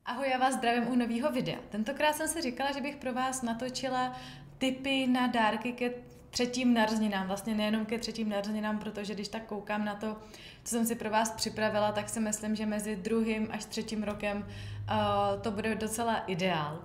Ahoj, já vás zdravím u nového videa. Tentokrát jsem si říkala, že bych pro vás natočila tipy na dárky ke třetím narozeninám. Vlastně nejenom ke třetím narozeninám, protože když tak koukám na to, co jsem si pro vás připravila, tak si myslím, že mezi druhým až třetím rokem to bude docela ideál.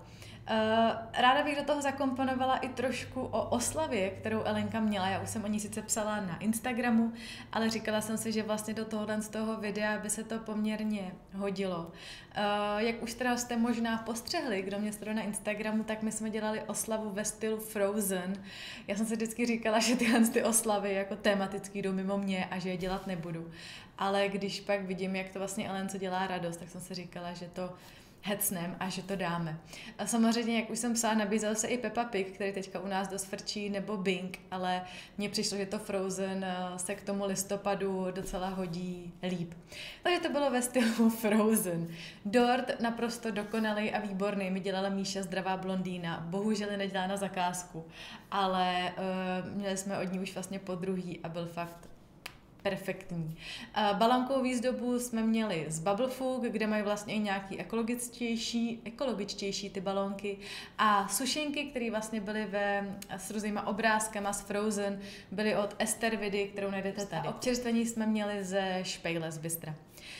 Ráda bych do toho zakomponovala i trošku o oslavě, kterou Elenka měla. Já už jsem o ní sice psala na Instagramu, ale říkala jsem si, že vlastně do tohohle z toho videa by se to poměrně hodilo. Jak už teda jste možná postřehli, kdo mě sleduje na Instagramu, tak my jsme dělali oslavu ve stylu Frozen. Já jsem si vždycky říkala, že tyhle ty oslavy jako tematický jdou mimo mě a že je dělat nebudu. Ale když pak vidím, jak to vlastně Elence dělá radost, tak jsem si říkala, že to hecnem a že to dáme. A samozřejmě, jak už jsem psala, nabízel se i Peppa Pig, který teďka u nás dost frčí, nebo Bing, ale mně přišlo, že to Frozen se k tomu listopadu docela hodí líp. Takže to bylo ve stylu Frozen. Dort naprosto dokonalý a výborný mi dělala Míša Zdravá blondýna. Bohužel ji nedělá na zakázku, ale měli jsme od ní už vlastně podruhý a byl fakt perfektní. Balonkovou výzdobu jsme měli z Bubblefood, kde mají vlastně i nějaký ekologičtější ty balónky, a sušenky, které vlastně byly s různýma obrázkama z Frozen, byly od Ester Vidy, kterou najdete tady. Občerstvení jsme měli ze Špejle z Bystra.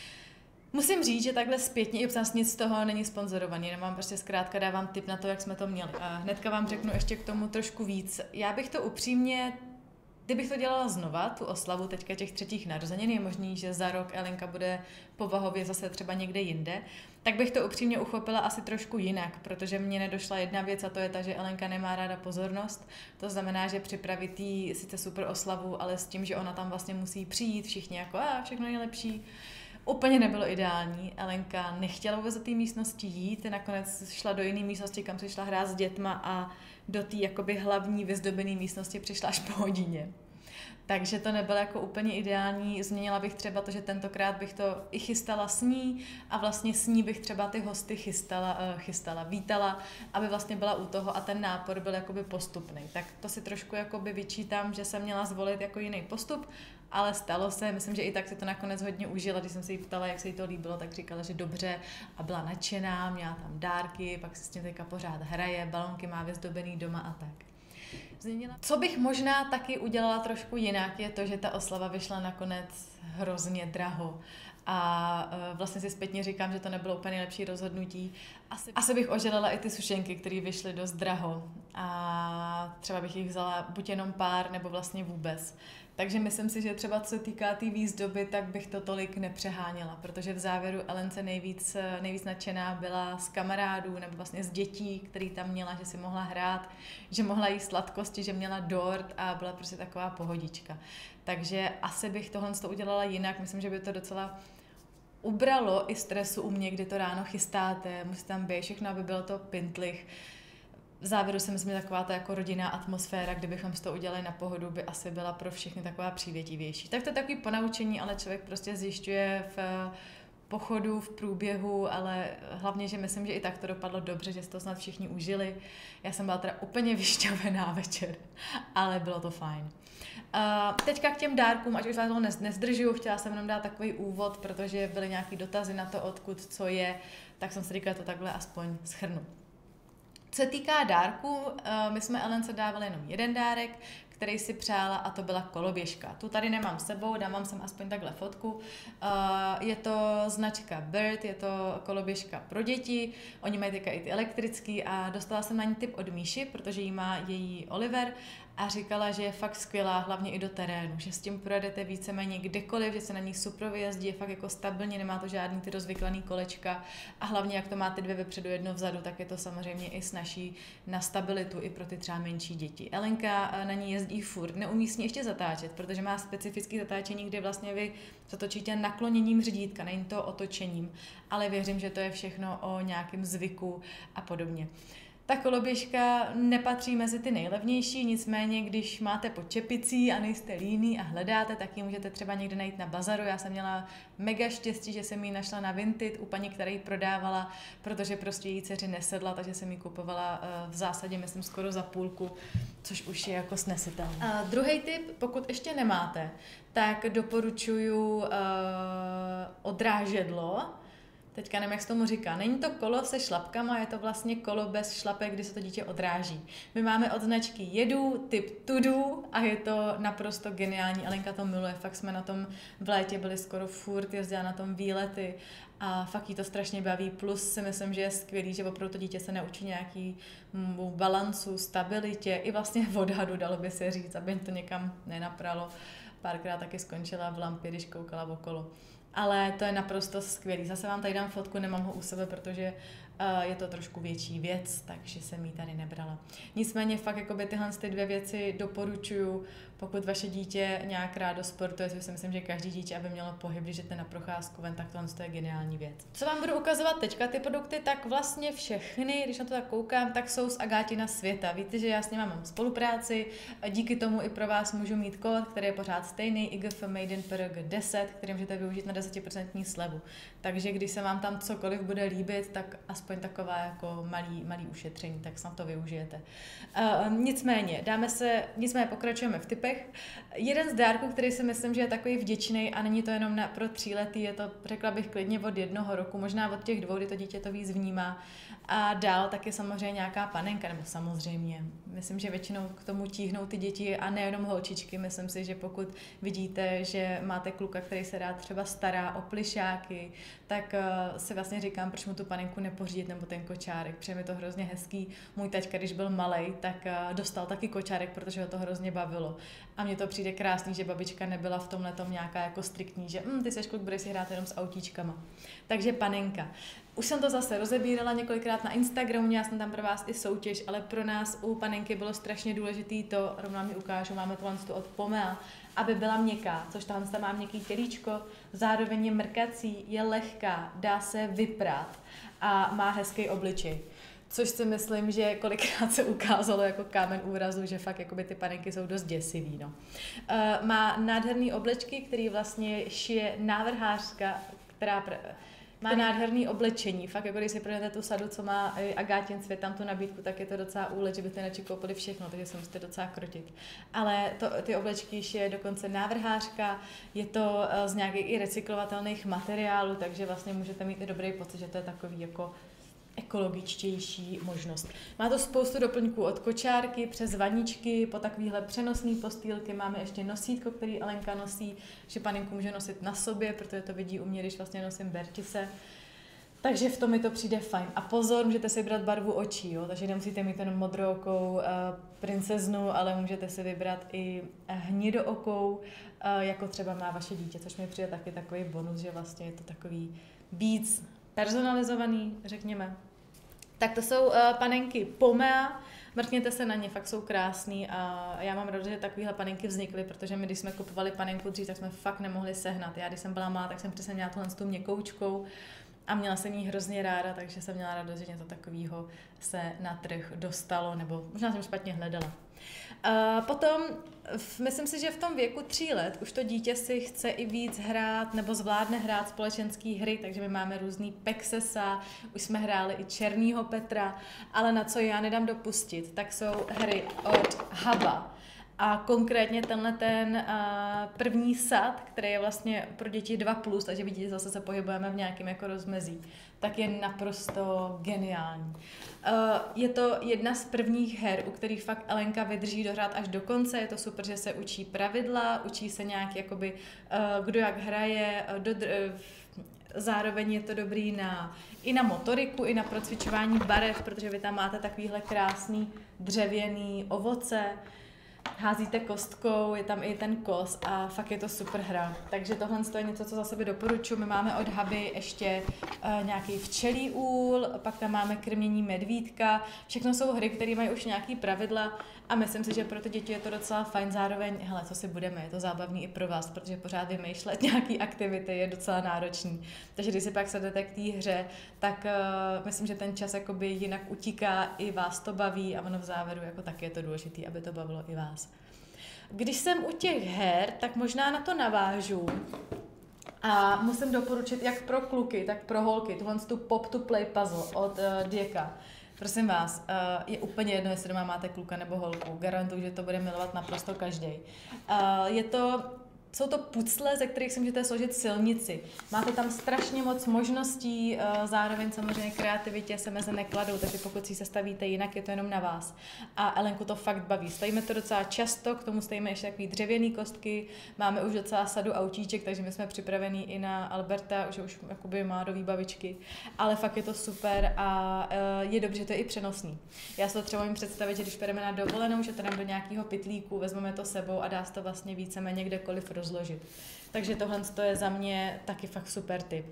Musím říct, že takhle zpětně i občas nic z toho není sponzorovaný, nemám prostě zkrátka dávám tip na to, jak jsme to měli. A hnedka vám řeknu ještě k tomu trošku víc. Já bych to upřímně, kdybych to dělala znova, tu oslavu teďka těch třetích narozenin, je možný, že za rok Elenka bude povahově zase třeba někde jinde, tak bych to upřímně uchopila asi trošku jinak, protože mně nedošla jedna věc a to je ta, že Elenka nemá ráda pozornost. To znamená, že připravit jí sice super oslavu, ale s tím, že ona tam vlastně musí přijít, všichni jako všechno nejlepší. Úplně nebylo ideální. Elenka nechtěla vůbec do té místnosti jít, nakonec šla do jiné místnosti, kam se šla hrát s dětma, a do té jakoby hlavní vyzdobené místnosti přišla až po hodině. Takže to nebylo jako úplně ideální. Změnila bych třeba to, že tentokrát bych to i chystala s ní a vlastně s ní bych třeba ty hosty vítala, aby vlastně byla u toho a ten nápor byl jakoby postupný. Tak to si trošku jakoby vyčítám, že jsem měla zvolit jako jiný postup, ale stalo se. Myslím, že i tak si to nakonec hodně užila. Když jsem se jí ptala, jak se jí to líbilo, tak říkala, že dobře a byla nadšená, měla tam dárky, pak se s tím teďka pořád hraje, balonky má vyzdobený doma a tak. Co bych možná taky udělala trošku jinak, je to, že ta oslava vyšla nakonec hrozně draho. A vlastně si zpětně říkám, že to nebylo úplně nejlepší rozhodnutí. Asi bych oželela i ty sušenky, které vyšly dost draho. A třeba bych jich vzala buď jenom pár, nebo vlastně vůbec. Takže myslím si, že třeba co se týká té výzdoby, tak bych to tolik nepřeháněla, protože v závěru Elence nejvíc nadšená byla z kamarádů nebo vlastně z dětí, který tam měla, že si mohla hrát, že mohla jíst sladkosti, že měla dort a byla prostě taková pohodička. Takže asi bych tohle udělala jinak, myslím, že by to docela ubralo i stresu u mě, kdy to ráno chystáte, musí tam být všechno, aby bylo to pintlich. V závěru si myslím, že taková ta jako rodinná atmosféra, kdybychom to udělali na pohodu, by asi byla pro všechny taková přívětivější. Tak to je takový ponaučení, ale člověk prostě zjišťuje v pochodu, v průběhu, ale hlavně, že myslím, že i tak to dopadlo dobře, že si to snad všichni užili. Já jsem byla teda úplně vyšťavená večer, ale bylo to fajn. Teďka k těm dárkům, ať už vás toho nezdržuju, chtěla jsem jenom dát takový úvod, protože byly nějaký dotazy na to, odkud co je, tak jsem si říkala, to takhle aspoň shrnu. Co se týká dárků, my jsme Elence dávali jenom jeden dárek, který si přála, a to byla koloběžka. Tu tady nemám s sebou, dám vám sem aspoň takhle fotku. Je to značka Bird, je to koloběžka pro děti, oni mají teďka i ty elektrický a dostala jsem na ní tip od Míši, protože jí má její Oliver a říkala, že je fakt skvělá, hlavně i do terénu, že s tím projedete víceméně kdekoliv, že se na ní super vyjezdí, je fakt jako stabilně, nemá to žádný ty rozvyklaný kolečka a hlavně jak to máte dvě vepředu, jedno vzadu, tak je to samozřejmě i snaží na stabilitu i pro ty třeba menší děti. Elenka na ní jezdí furt, neumí s ní ještě zatáčet, protože má specifické zatáčení, kde vlastně vy zatočíte nakloněním řídítka, není to otočením, ale věřím, že to je všechno o nějakém zvyku a podobně. Ta koloběžka nepatří mezi ty nejlevnější, nicméně když máte pod čepicí a nejste líní a hledáte, tak ji můžete třeba někde najít na bazaru. Já jsem měla mega štěstí, že jsem ji našla na Vinted u paní, která ji prodávala, protože prostě její dceři nesedla, takže jsem ji kupovala v zásadě, myslím, skoro za půlku, což už je jako snesitelné. Druhý tip, pokud ještě nemáte, tak doporučuju odrážedlo. Teďka nevím, jak se tomu říká. Není to kolo se šlapkama, je to vlastně kolo bez šlapek, kdy se to dítě odráží. My máme od značky Jedu, typ Tudu a je to naprosto geniální. Alenka to miluje, fakt jsme na tom v létě byli skoro furt, jezdila na tom výlety a fakt jí to strašně baví. Plus si myslím, že je skvělý, že opravdu to dítě se naučí nějaký balancu, stabilitě i vlastně v odhadu, dalo by se říct, aby to někam nenapralo. Párkrát taky skončila v lampě, když koukala okolo. Ale to je naprosto skvělý. Zase vám tady dám fotku, nemám ho u sebe, protože je to trošku větší věc, takže jsem ji tady nebrala. Nicméně fakt jakoby tyhle ty dvě věci doporučuju, pokud vaše dítě nějak rádo sportuje, což si myslím, že každý dítě, aby mělo pohyb, když jdete na procházku ven, tak tohle je geniální věc. Co vám budu ukazovat teďka ty produkty, tak vlastně všechny, když na to tak koukám, tak jsou z Agátina světa. Víte, že já s nimi mám spolupráci, díky tomu i pro vás můžu mít kód, který je pořád stejný, IGF Made in PRG 10, který můžete využít na 10% slevu. Takže když se vám tam cokoliv bude líbit, tak aspoň taková jako malý ušetření, tak snad to využijete. Nicméně pokračujeme v typech. Jeden z dárků, který si myslím, že je takový vděčný a není to jenom pro 3letý, je to, řekla bych, klidně od 1 roku, možná od těch 2, kdy to dítě to víc vnímá. A dál taky samozřejmě nějaká panenka, nebo samozřejmě. Myslím, že většinou k tomu tíhnou ty děti a nejenom holčičky. Myslím si, že pokud vidíte, že máte kluka, který se rád třeba stará o plišáky, tak si vlastně říkám, proč mu tu panenku nepořídit nebo ten kočárek, protože mi to hrozně hezký. Můj taťka, když byl malej, tak dostal taky kočárek, protože ho to hrozně bavilo. A mně to přijde krásný, že babička nebyla v tomhletom nějaká jako striktní, že ty seš kluk, budeš si hrát jenom s autíčkama. Takže panenka. Už jsem to zase rozebírala několikrát na Instagramu, měla jsem tam pro vás i soutěž, ale pro nás u panenky bylo strašně důležitý to, rovná mi ukážu, máme tohle od Pomea, aby byla měkká, což tahle má měkký tělíčko, zároveň je mrkací, je lehká, dá se vyprát a má hezký obličej. Což si myslím, že kolikrát se ukázalo jako kámen úrazu, že fakt jakoby ty panenky jsou dost děsivý. No. Má nádherný oblečky, který vlastně šije návrhářka, která má nádherný oblečení. Fakt, jako když si projdete tu sadu, co má Agátin svět, tam tu nabídku, tak je to docela úlet, že byste radši koupili všechno, takže se musíte docela krotit. Ale ty oblečky je dokonce návrhářka, je to z nějakých i recyklovatelných materiálů, takže vlastně můžete mít i dobrý pocit, že to je takový jako ekologičtější možnost. Má to spoustu doplňků od kočárky přes vaničky, po takovýhle přenosný postýlky. Máme ještě nosítko, který Alenka nosí, že panenku může nosit na sobě, protože to vidí u mě, když vlastně nosím Bertice. Takže v tom mi to přijde fajn. A pozor, můžete si vybrat barvu očí, jo? Takže nemusíte mít jenom modrookou princeznu, ale můžete si vybrat i hnědookou, jako třeba má vaše dítě, což mi přijde taky takový bonus, že vlastně je to takový víc personalizovaný, řekněme. Tak to jsou panenky Pomea, mrkněte se na ně, fakt jsou krásný a já mám rád, že takovéhle panenky vznikly, protože my, když jsme kupovali panenku dřív, tak jsme fakt nemohli sehnat. Já, když jsem byla malá, tak jsem přesně měla tuhle s tou měkoučkou a měla jsem jí hrozně ráda, takže jsem měla radost, že něco takového se na trh dostalo, nebo možná jsem špatně hledala. Potom, myslím si, že v tom věku 3 let už to dítě si chce i víc hrát nebo zvládne hrát společenské hry, takže my máme různý Pexesa, už jsme hráli i Černýho Petra, ale na co já nedám dopustit, tak jsou hry od Haba. A konkrétně tenhle první sad, který je vlastně pro děti 2+, takže vidíte, zase se pohybujeme v nějakém jako rozmezí, tak je naprosto geniální. Je to jedna z prvních her, u kterých fakt Alenka vydrží dohrát až do konce. Je to super, že se učí pravidla, učí se nějak jakoby, kdo jak hraje, zároveň je to dobrý i na motoriku, i na procvičování barev, protože vy tam máte takovýhle krásný dřevěný ovoce, házíte kostkou, je tam i ten kos a fakt je to super hra. Takže tohle je něco, co za sebe doporučuji. My máme od Haby ještě nějaký včelí úl, pak tam máme krmění medvídka. Všechno jsou hry, které mají už nějaký pravidla a myslím si, že pro ty děti je to docela fajn. Zároveň, hele, co si budeme, je to zábavný i pro vás, protože pořád vymýšlet nějaký aktivity je docela náročný. Takže když si pak sedete k té hře, tak myslím, že ten čas jakoby jinak utíká, i vás to baví a ono v závěru jako taky je to důležité, aby to bavilo i vás. Když jsem u těch her, tak možná na to navážu a musím doporučit jak pro kluky, tak pro holky, tu Pop to Play puzzle od Dieka. Prosím vás, je úplně jedno, jestli doma máte kluka nebo holku. Garantuju, že to bude milovat naprosto každý. Je to jsou to pucle, ze kterých si můžete složit silnici. Máte tam strašně moc možností, zároveň samozřejmě kreativitě se meze nekladou, takže pokud si sestavíte jinak, je to jenom na vás. A Elenku to fakt baví. Stavíme to docela často, k tomu stavíme ještě takový dřevěný kostky, máme už docela sadu autíček, takže my jsme připravení i na Alberta, že už jakoby má do výbavičky, ale fakt je to super a je dobře, že to je i přenosný. Já si to třeba můžu představit, že když půjdeme na dovolenou, že to dám do nějakého pytlíku, vezmeme to sebou a dá se to vlastně víceméně kdekoliv rozložit. Takže tohle je za mě taky fakt super tip.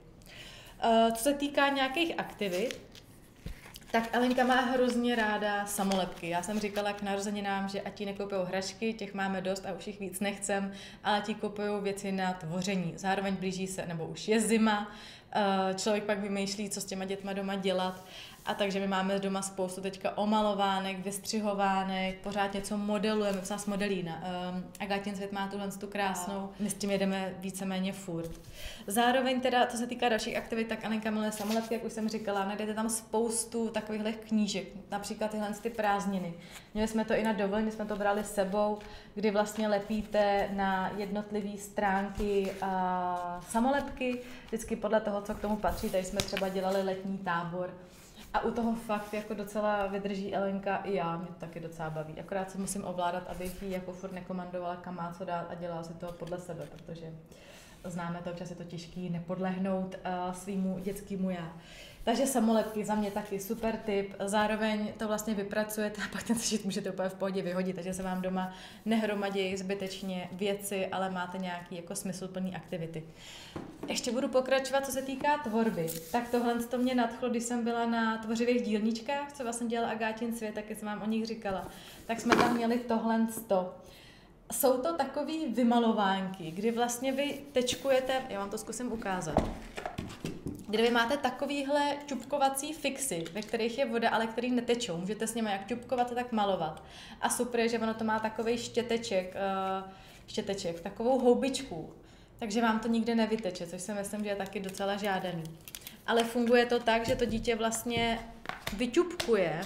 Co se týká nějakých aktivit, tak Elenka má hrozně ráda samolepky. Já jsem říkala k narozeninám, že ať jí nekupujou hračky, těch máme dost a už jich víc nechcem, ale ti kupujou věci na tvoření. Zároveň blíží se, nebo už je zima, člověk pak vymýšlí, co s těma dětma doma dělat. A takže my máme doma spoustu teďka omalovánek, vystřihovánek, pořád něco modelujeme, co nás modelí. Agátin svět má tu krásnou, my s tím jedeme víceméně furt. Zároveň teda, co se týká dalších aktivit, tak Alenka miluje samolepky, jak už jsem říkala, najdete tam spoustu takovýchhle knížek, například tyhle ty prázdniny. Měli jsme to i na dovolení, jsme to brali s sebou, kdy vlastně lepíte na jednotlivé stránky samolepky, vždycky podle toho, co k tomu patří. Tady jsme třeba dělali letní tábor. A u toho fakt jako docela vydrží Elenka i já, mě to taky docela baví. Akorát se musím ovládat, abych jí jako furt nekomandovala, kam má co dát a dělala si to podle sebe, protože známe to, občas je to těžký nepodlehnout svýmu dětskému já. Takže samolepky za mě taky super tip, zároveň to vlastně vypracujete a pak ten sešit můžete úplně v pohodě vyhodit, takže se vám doma nehromadí zbytečně věci, ale máte nějaký jako smysluplný aktivity. Ještě budu pokračovat, co se týká tvorby. Tak tohle to mě nadchlo, když jsem byla na tvořivých dílničkách, co vlastně dělala Agátin svět, tak jsem vám o nich říkala. Tak jsme tam měli tohle. Jsou to takový vymalovánky, kdy vlastně vy tečkujete, já vám to zkusím ukázat, kdy vy máte takovýhle čupkovací fixy, ve kterých je voda, ale který netečou. Můžete s nimi jak čupkovat, tak malovat. A super je, že ono to má takovej štěteček, takovou houbičku, takže vám to nikde nevyteče, což si myslím, že je taky docela žádaný. Ale funguje to tak, že to dítě vlastně vyčupkuje.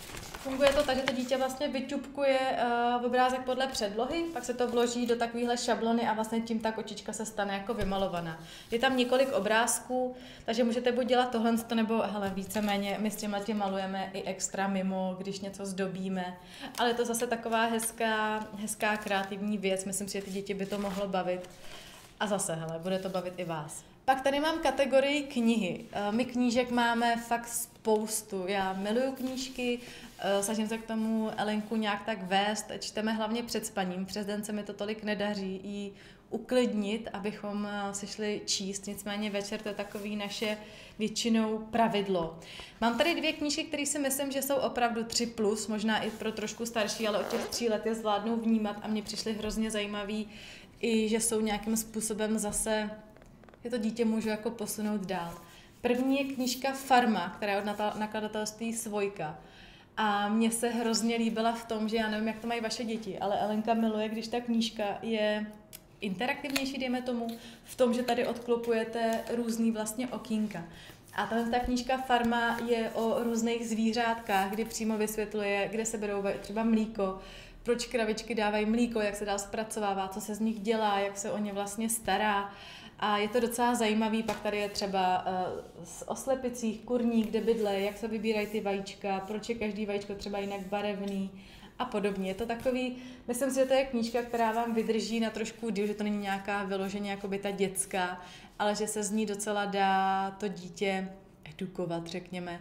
Obrázek podle předlohy, pak se to vloží do takovéhle šablony a vlastně tím ta kočička se stane jako vymalovaná. Je tam několik obrázků, takže můžete buď dělat tohle, nebo víceméně my s těmhle malujeme i extra mimo, když něco zdobíme. Ale je to zase taková hezká kreativní věc, myslím si, že ty děti by to mohlo bavit. A zase, bude to bavit i vás. Pak tady mám kategorii knihy. My knížek máme fakt spoustu. Já miluju knížky, snažím se k tomu Elenku nějak tak vést. Čteme hlavně před spaním. Přes den se mi to tolik nedaří jí uklidnit, abychom se šli číst. Nicméně večer to je takový naše většinou pravidlo. Mám tady 2 knížky, které si myslím, že jsou opravdu 3+, možná i pro trošku starší, ale od těch 3 let je zvládnou vnímat a mně přišly hrozně zajímavý, i že jsou nějakým způsobem zase, že to dítě můžu jako posunout dál. První je knížka Farma, která je od nakladatelství Svojka. A mně se hrozně líbila v tom, že já nevím, jak to mají vaše děti, ale Elenka miluje, když ta knížka je interaktivnější, dejme tomu, v tom, že tady odklopujete různý vlastně okýnka. A ta knížka Farma je o různých zvířátkách, kdy přímo vysvětluje, kde se berou třeba mlíko, proč kravičky dávají mlíko, jak se dál zpracovává, co se z nich dělá, jak se o ně vlastně stará. A je to docela zajímavý, pak tady je třeba o slepicích, kurník, kde bydle, jak se vybírají ty vajíčka, proč je každý vajíčko třeba jinak barevný a podobně. Je to takový, myslím si, že to je knížka, která vám vydrží na trošku díl, že to není nějaká vyloženě jakoby ta dětská, ale že se z ní docela dá to dítě edukovat, řekněme,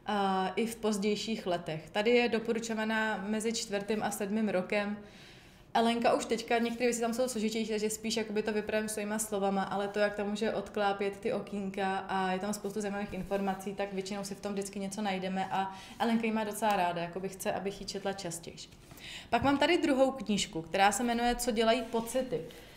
i v pozdějších letech. Tady je doporučovaná mezi 4. a 7. rokem. Elenka už teďka, některé věci tam jsou složitější, takže spíš jakoby to vypravím svýma slovama, ale to, jak tam může odklápět ty okýnka a je tam spoustu zajímavých informací, tak většinou si v tom vždycky něco najdeme a Elenka ji má docela ráda, jakoby chce, abych ji četla častěji. Pak mám tady druhou knížku, která se jmenuje Co dělají pocity.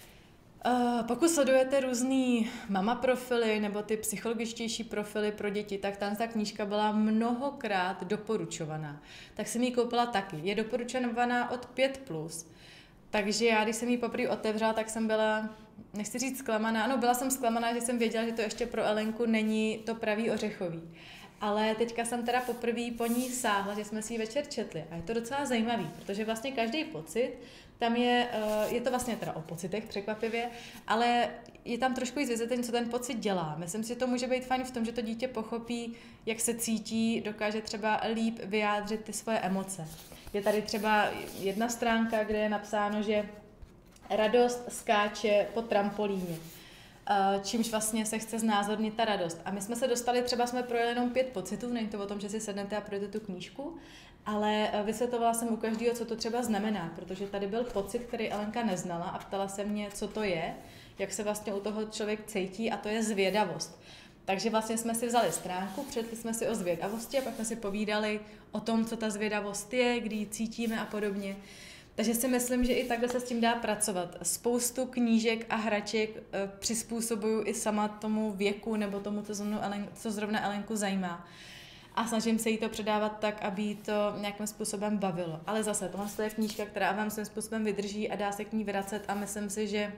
Pokud sledujete různý mama profily nebo ty psychologičtější profily pro děti, tak ta knížka byla mnohokrát doporučovaná. Tak jsem ji koupila taky. Je doporučovaná od 5+. Takže já, když jsem ji poprvé otevřela, tak jsem byla, nechci říct zklamaná, byla jsem zklamaná, že jsem věděla, že to ještě pro Elenku není to pravý ořechový. Ale teďka jsem teda poprvé po ní sáhla, že jsme si ji večer četli a je to docela zajímavý, protože vlastně každý pocit, tam je to vlastně teda o pocitech překvapivě, ale je tam trošku víc vysvětlení, co ten pocit dělá. Myslím si, že to může být fajn v tom, že to dítě pochopí, jak se cítí, dokáže třeba líp vyjádřit ty svoje emoce. Je tady třeba jedna stránka, kde je napsáno, že radost skáče po trampolíně, čímž vlastně se chce znázornit ta radost. A my jsme se dostali, třeba jsme projeli jenom 5 pocitů, není to o tom, že si sednete a projete tu knížku, ale vysvětlovala jsem u každého, co to třeba znamená, protože tady byl pocit, který Alenka neznala a ptala se mě, co to je, jak se vlastně u toho člověk cítí, a to je zvědavost. Takže vlastně jsme si vzali stránku, přečetli jsme si o zvědavosti a pak jsme si povídali o tom, co ta zvědavost je, kdy ji cítíme a podobně. Takže si myslím, že i takhle se s tím dá pracovat. Spoustu knížek a hraček přizpůsobuju i sama tomu věku nebo tomu, co zrovna Elenku zajímá. A snažím se jí to předávat tak, aby jí to nějakým způsobem bavilo. Ale zase, tohle je knížka, která vám svým způsobem vydrží a dá se k ní vracet a myslím si, že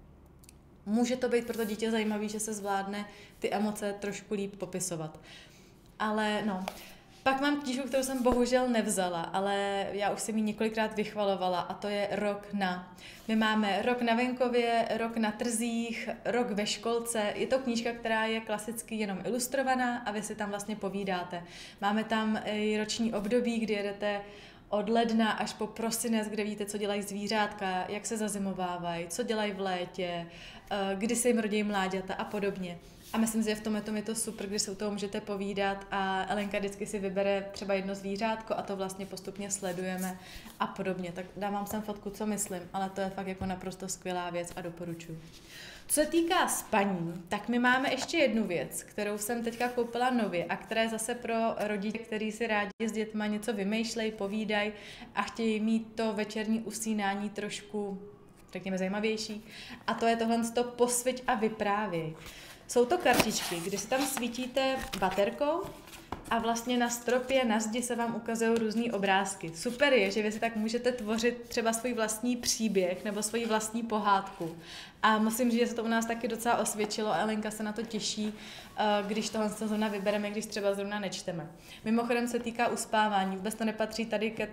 může to být pro to dítě zajímavý, že se zvládne ty emoce trošku líp popisovat. Ale no, pak mám knížku, kterou jsem bohužel nevzala, ale já už jsem ji několikrát vychvalovala a to je Rok na. My máme Rok na venkově, Rok na trzích, Rok ve školce. Je to knížka, která je klasicky jenom ilustrovaná a vy si tam vlastně povídáte. Máme tam i roční období, kdy jedete od ledna až po prosinec, kde víte, co dělají zvířátka, jak se zazimovávají, co dělají v létě, kdy se jim rodí mláďata a podobně. A myslím si, že v tom je to super, když se u toho můžete povídat a Elenka vždycky si vybere třeba jedno zvířátko a to vlastně postupně sledujeme a podobně. Tak dávám sem fotku, co myslím, ale to je fakt jako naprosto skvělá věc a doporučuji. Co se týká spaní, tak my máme ještě jednu věc, kterou jsem teďka koupila nově a která je zase pro rodiče, kteří si rádi s dětma něco vymýšlejí, povídají a chtějí mít to večerní usínání trošku, řekněme, zajímavější. A to je tohle posviť a vyprávěj. Jsou to kartičky, kdy si tam svítíte baterkou a vlastně na stropě, na zdi se vám ukazují různý obrázky. Super je, že vy si tak můžete tvořit třeba svůj vlastní příběh nebo svoji vlastní pohádku. A musím říct, že se to u nás taky docela osvědčilo a Elenka se na to těší, když tohle zrovna vybereme, když třeba zrovna nečteme. Mimochodem se týká uspávání, vůbec to nepatří tady ke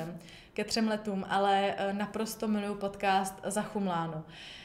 3 letům, ale naprosto miluju podcast Zachumláno.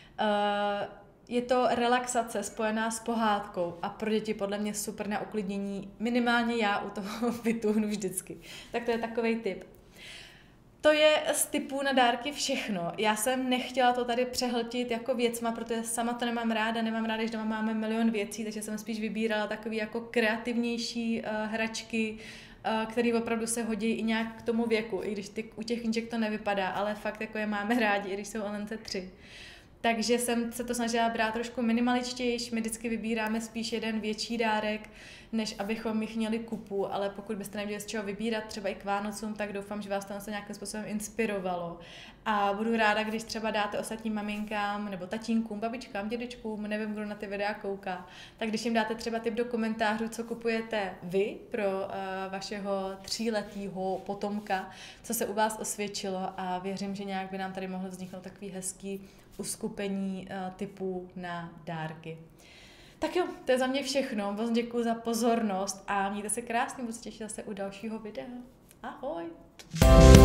Je to relaxace spojená s pohádkou a pro děti podle mě super na uklidnění. Minimálně já u toho vytuhnu vždycky. Tak to je takovej tip. To je z typů na dárky všechno. Já jsem nechtěla to tady přehltit jako věcma, protože sama to nemám ráda, když doma máme milion věcí, takže jsem spíš vybírala takový jako kreativnější hračky, který opravdu se hodí i nějak k tomu věku, i když u těch knížek to nevypadá, ale fakt jako je máme rádi, i když jsou Elence 3. Takže jsem se to snažila brát trošku minimaličtější, my vždycky vybíráme spíš jeden větší dárek, než abychom jich měli kupu, ale pokud byste neměli z čeho vybírat třeba i k Vánocům, tak doufám, že vás to nějakým způsobem inspirovalo. A budu ráda, když třeba dáte ostatním maminkám nebo tatínkům, babičkám, dědečkům, nevím, kdo na ty videa kouká, tak když jim dáte třeba tip do komentářů, co kupujete vy pro vašeho 3letého potomka, co se u vás osvědčilo a věřím, že nějak by nám tady mohlo vzniknout takový hezký uskupení typů na dárky. Tak jo, to je za mě všechno. Moc děkuji za pozornost a mějte se krásně, budu se těšit zase u dalšího videa. Ahoj!